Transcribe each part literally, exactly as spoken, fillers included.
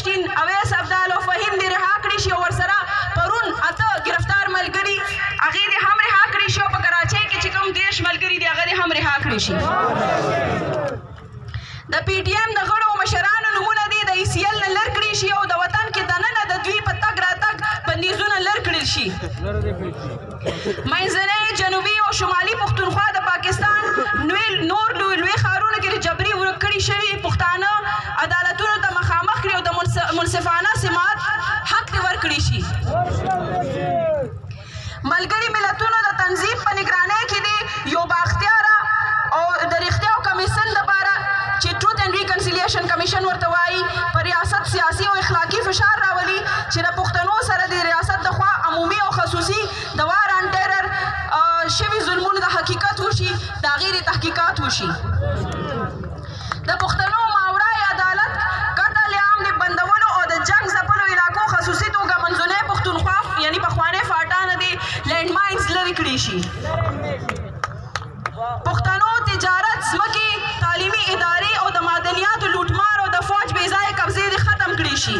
پشتین اویس ابدال او فهیم دې رها کړي شي او ورسره پرون اته گرفتار ملګري هغې دې هم رها کړي شي او په کراچۍ کې چې کوم دېرش ملګري دي هغه دې هم رها کړي شي. د پی ټي ایم د غړو او مشرانو نومونه دي د ای سی ایل نه لر کړي شي او د وطن کې دننه د دوی په تګ راتګ بندیزونه لر کړل شي. منځنۍ جنوبي او شمالي پښتونخوا د پاکستان نور لوی لوی ښارونو کې د جبري ورک کړي شوي پښتانه عدالتونو ته مخامخ کړي او د منصفانه سماعت حق دې ورکړي شي. ملګري ملتونو د تنظیم په نگرانۍ کې دي یو بااختیاره او د رښتیاو کمیسن لپاره چې ټروت اینډ ریکنسیلیشن کمیشن ورته وایي په ریاست سیاسي او اخلاقي فشار راولي چې د پښتنو سره د ریاست د خوا عمومي او خصوصي د وار آن ټیرر شوي ظلمونو د حقیقت وشي د هغې د تحقیقات وشي. د پښتنو ماورای عدالت قتل عام د بندولو او د جنګ ځپلو علاقو خصوصي توګه منځنۍ پښتونخوا یعنی پخوانۍ فاټا نه د لینډ ماینز لرې کړي شي. پښتنو تجارت ځمکې تعلیمي ادارې او د معدنیاتو لوټمار او د فوج بې ځایه قبضې دې ختم کړي شي.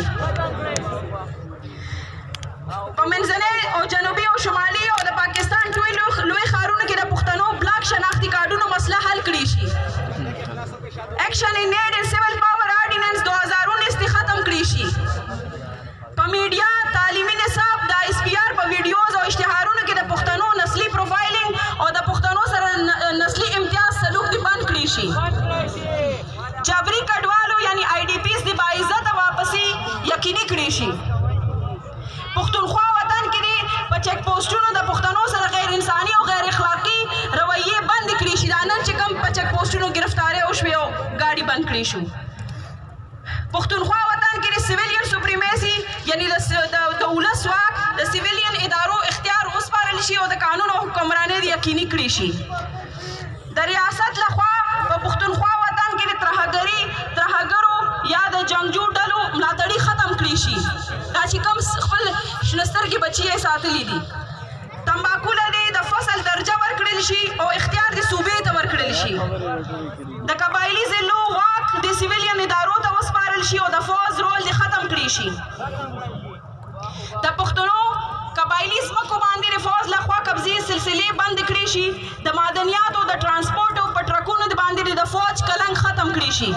په منځنۍ او جنوبي او شمالي او د پاکستان ټول لوی ښارونو کې د پښتنو بلاک شناختي کارډونو مسله حل کړي شي. ایکشن ان ایډ ان سیول پاور آرډیننس دو هزار انیس دې ختم کړي شي. په میډیا تعلیمي نصاب د ایس پی آر په ویډیوز او اشتهارونو کې د پښتنو نسلي پروفایلینګ او د پښتنو سره نسلي امتیاز سلوک دې بند کړي شي. جبري کډوالو یعنی آی ډي پیز دې باعزته واپسي یقیني کړي شي. پښتونخوا وطن کې دې په چیک پوسټونو د پښتنو سره غیر انساني او غیر اخلاقي رویې بند کړي شي. دا نن چې کوم په چیک پوسټونو ګرفتارۍ وشوې او ګاډي بند کړي شو. پښتونخوا وطن کې د سیویلین سوپریمیسي یعنی د ولس واک د سیویلین ادارو اختیار وسپارل شي او د قانون او حکمرانۍ یقیني کړي شي. د ریاست لخوا په پښتونخوا وطن کې د ترهګري ترهګرو یا د جنګجو ډلو ملاتړي ختم کړي شي. دا چې کوم خپل شنه سترګې بچي یې ساتلي دي. تمباکو له دې د فصل درجه ورکړل شي او اختیار د صوبې ته ورکړل شي. د قبایلي ضلعو واک د سیویلین ادارو ته وسپارل شي او د فوج رول دې ختم کړي شي. د پښتنو قبایلي ځمکو باندې د فوج لخوا قبضې سلسلې بند کړي شي. د معدنیاتو د ټرانسپورټ او په ټرکونو باندې د فوج کلنګ ختم کړي شي.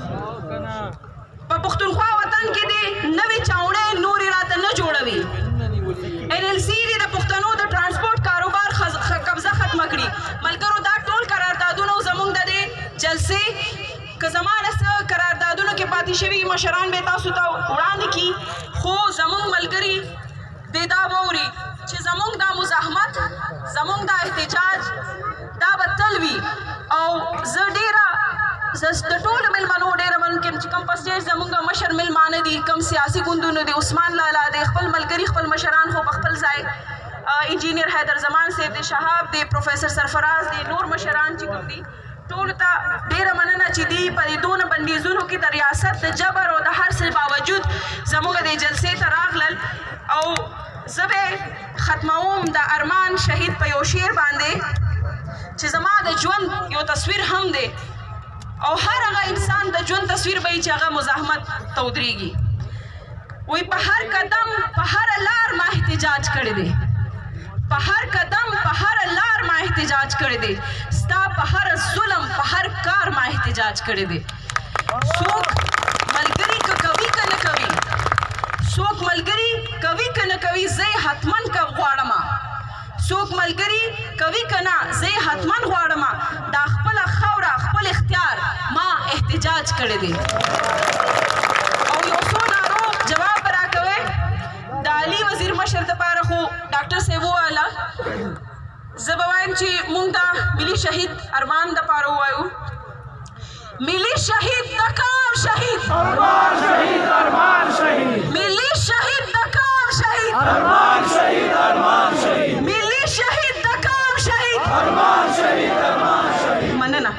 په پښتونخوا وطن کې دې نوې چاوڼۍ نورې راته نه جوړوي. ان ایل سی دې د پښتنو د ټرانسپورټ کاروبار قبضه ختمه کړي. ملګرو دا ټول قراردادونه زموږ د دې جلسې که زمانه څه قراردادونو کې پاتې شوي مشران به تاسو ته وړاندې کړي خو زموږ ملګري دې دا واوري چې زموږ دا مزاحمت زموږ دا احتجاج دا به تل وي. او زه ډېره د ټولو میلمنو ډېره ممکن چې کوم په سټیج زموږ مشر میلمانه دي کوم سیاسي ګوندونو دي عثمان لالا دی خپل ملګري خپل مشران خو په خپل ځای انجینیر حیدر زمان صاحب دی شهاب دی پروفیسر سرفراز دی نور مشران چې کوم دي ټولو ته ډېره مننه چې دي په دې دونه بندیزونو کې د ریاست د جبر او د هر څه باوجود زموږ دې جلسې ته راغلل. او زه به ختموم د ارمان شهید په یو شعر باندې چې زما د ژوند یو تصویر هم دی او هر هغه انسان د ژوند تصویر به چې هغه مزاحمت ته ودرېږي. وایي په هر قدم په هر لار ما احتجاج کړی دی. په هر قدم په هر لار ما احتجاج کړی دی. ستا په هر ظلم په هر کار ما احتجاج کړی دی. څوک ملګري که کوي که نه کوي څوک ملګري کوي که نه کوي زه یې حتما غواړم. څوک ملګري کوي که نه زه یې حتما غواړم. دا خپله خاوره خپل اختیار ما احتجاج کړی دی. او یو څو نارو جواب به راکوئ. د علي وزیر مشر دپاره خو ډاکټر صاحب وویله. زه به وایم چې مونږ ته ملي شهید ارمان دپاره ووایو. ملي شهید د کام شهید ارمان شهید ارمان شهید ملي شهید د کام شهید ارمان شهید ارمان شهید ملي شهید د کام شهید ارمان شهید ارمان شهید. مننه.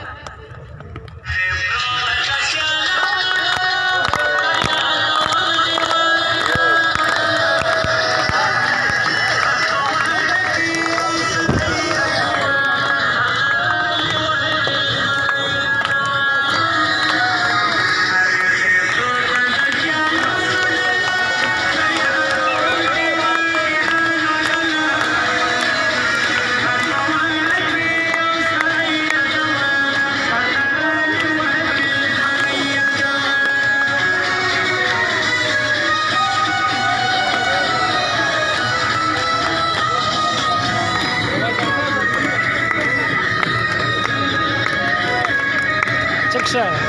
नक्शा है।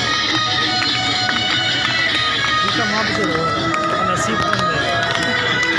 नसीब